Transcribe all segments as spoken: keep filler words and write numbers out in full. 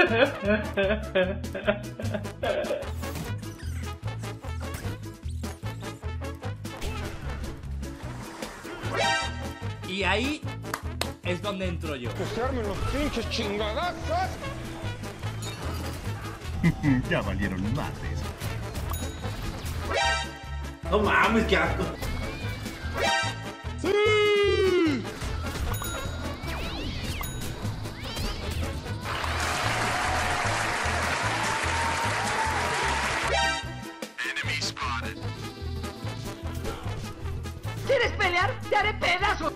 Y ahí es donde entro yo. ¡Que se armen los pinches chingadazos! Ya valieron madres. No mames, qué asco. ¡Sí! ¿Quieres pelear? ¡Te haré pedazos!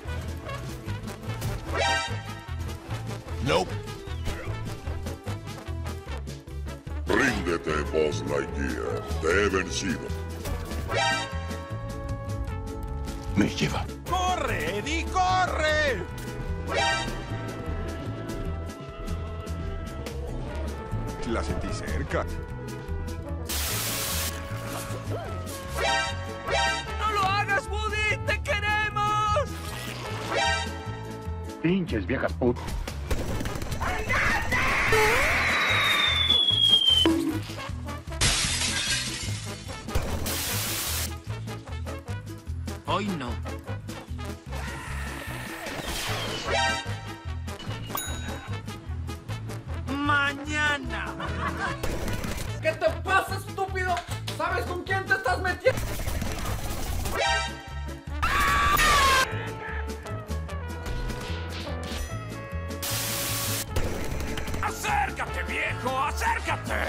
Nope. Ríndete, Buzz Lightyear. Te he vencido. Me lleva. ¡Corre, Eddie, corre! La sentí cerca. ¡No lo hagas, Woody! ¡Te queremos! Pinches viejas putas. Hoy no. Mañana. ¿Qué te pasa, estúpido? ¿Sabes con quién te estás metiendo? ¡Acércate, viejo! ¡Acércate!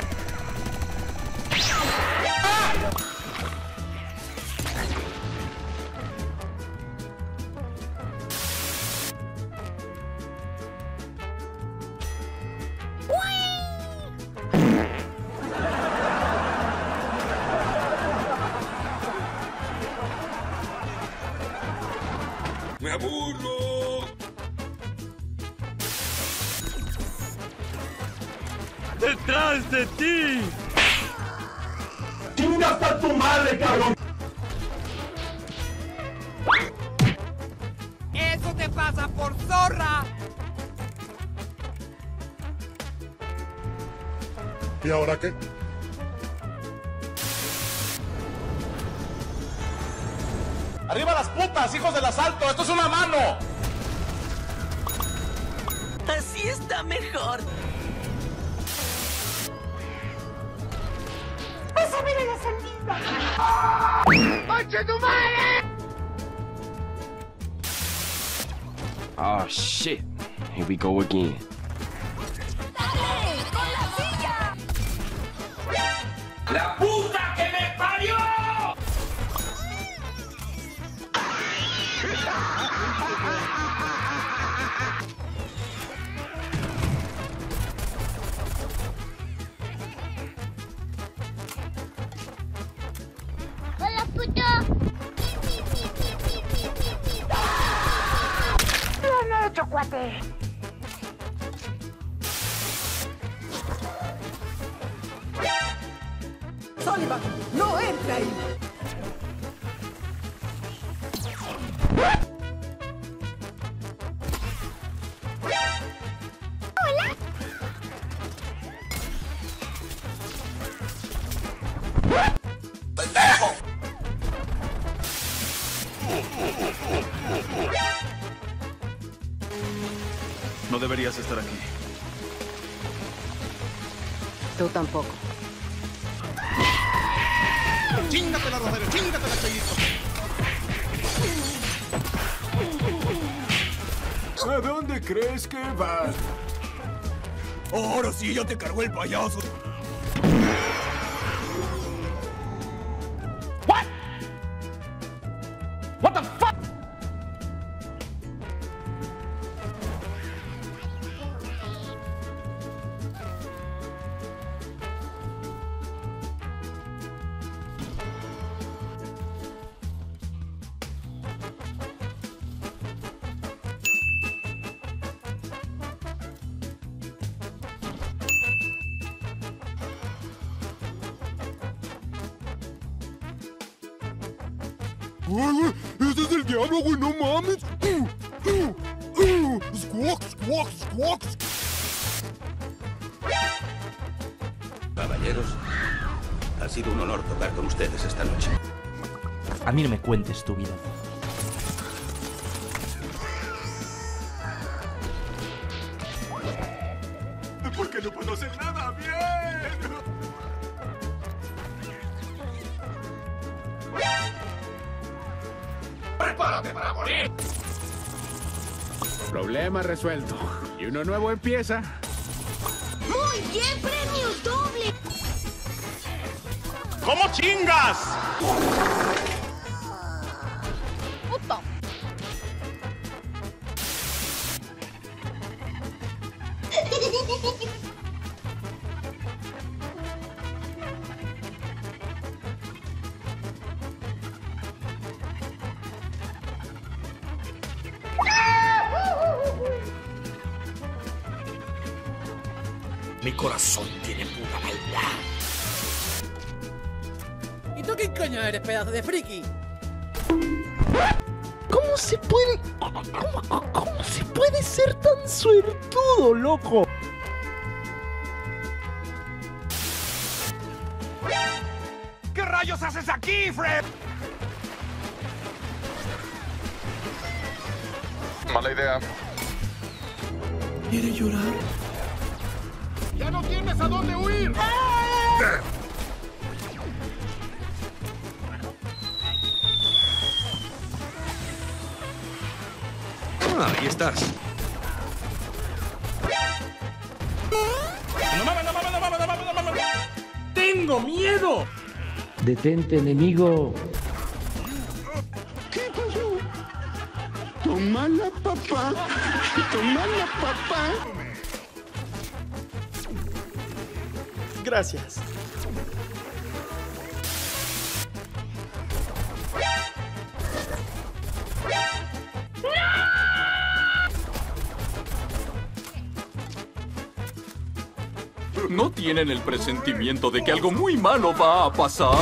¡Me aburro! ¡Detrás de ti! ¡Chinga hasta tu madre, cabrón! ¡Eso te pasa por zorra! ¿Y ahora qué? ¡Arriba las putas, hijos del asalto! ¡Esto es una mano! Así está mejor. ¡Pásame de la salida! ¡Conche tu madre! Oh shit. Here we go again. ¡Dale! ¡Con la silla! ¡La puta que me parió! ¡Hola, puto! ¡Bien hecho, cuate! ¡Sullivan! ¡No entre ahí! No deberías estar aquí. Tú tampoco. ¡Chingatela, Rosario! ¡Chingatela, Chayito! ¿A dónde crees que vas? Ahora sí, ya te cargó el payaso. What? What the fuck? ¡Ay, güey! ¡Ese es el diablo, güey! ¡No mames! ¡Uh! ¡Uh! ¡Uh! ¡Squawk, squawk, squawk! Caballeros, ha sido un honor tocar con ustedes esta noche. A mí no me cuentes tu vida. ¿Por qué no puedo hacer nada bien? ¡Prepárate para morir! Problema resuelto. Y uno nuevo empieza. ¡Muy bien, premio doble! ¿Cómo chingas? ¡Puto! Mi corazón tiene pura maldad. ¿Y tú qué coño eres, pedazo de friki? ¿Cómo se puede... ¿Cómo, cómo se puede ser tan suertudo, loco? ¿Qué rayos haces aquí, Fred? Mala idea. ¿Quiere llorar? ¡Ya no tienes a dónde huir! Ah, ahí estás. ¡No mames, no mames, no mames, no mames, no mames! ¡Tengo miedo! Detente, enemigo. ¿Qué pasó? Tómala, papá. Tómala, papá. Gracias. ¿No tienen el presentimiento de que algo muy malo va a pasar?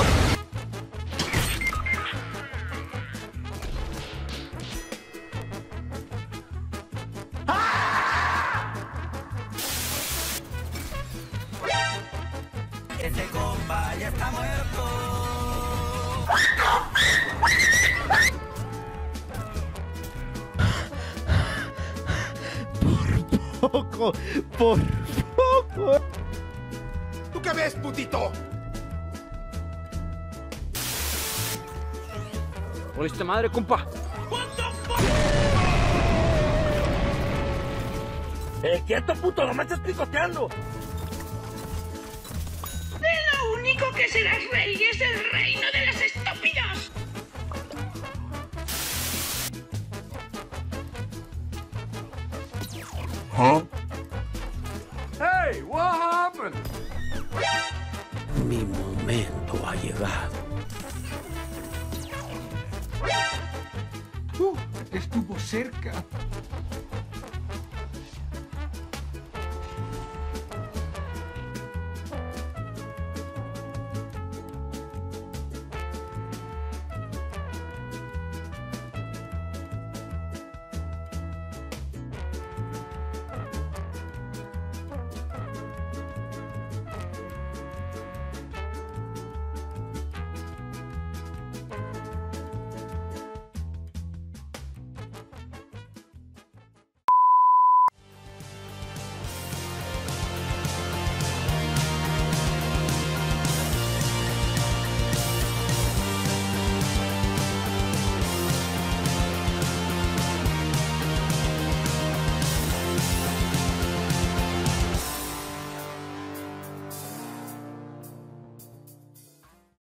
Ese compa ya está muerto. Por poco, por poco. ¿Tú qué ves, putito? ¡Por madre, compa! ¡Eh, quieto, puto! ¡No me estás picoteando! De lo único que serás rey es el reino de los estúpidos. ¿Ah? Hey, what happened? Mi momento ha llegado. Uh, estuvo cerca.